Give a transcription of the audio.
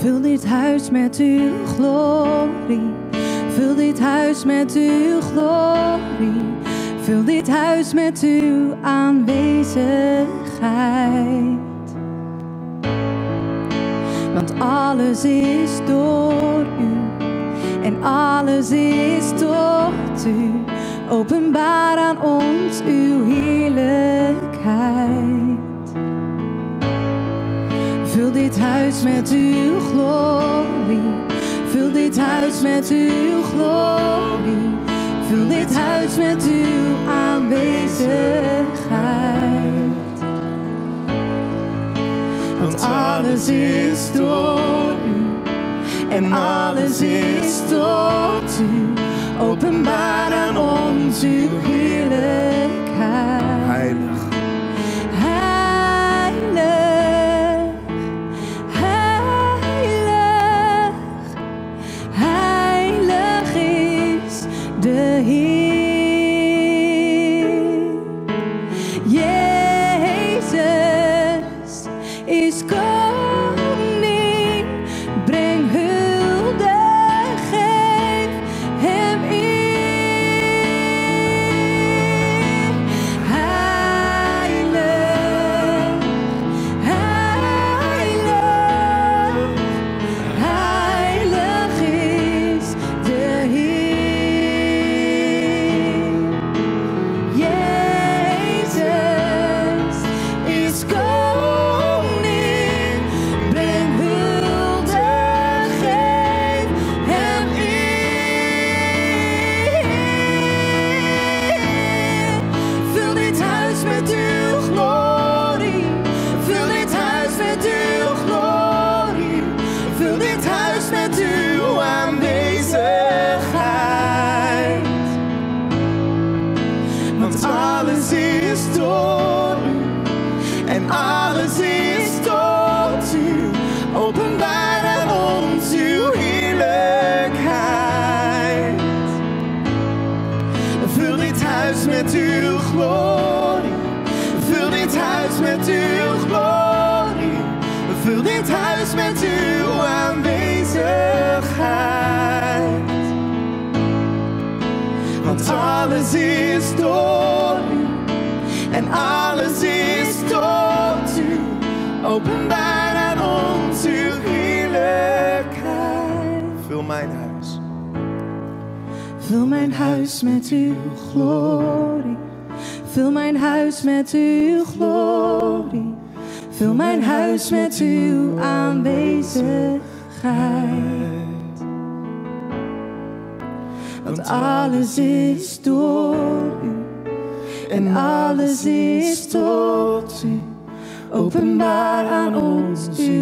Vul dit huis met uw glorie. Vul dit huis met uw glorie. Vul dit huis met uw aanwezigheid. Want alles is door u. En alles is tot u. Openbaar aan ons uw heerlijkheid. Vul dit huis met uw glorie. Vul dit huis met uw glorie. Vul dit huis met uw aanwezigheid. Want alles is door u. En alles is tot u. Openbaar aan ons uw heerlijkheid. Heilig. Alles is door u en alles is tot u. Openbaar aan ons uw heerlijkheid. Vul mijn huis. Vul mijn huis met uw glorie. Vul mijn huis met uw glorie. Vul mijn huis met uw aanwezigheid. Want alles is door u en alles is tot u. Openbaar aan ons uw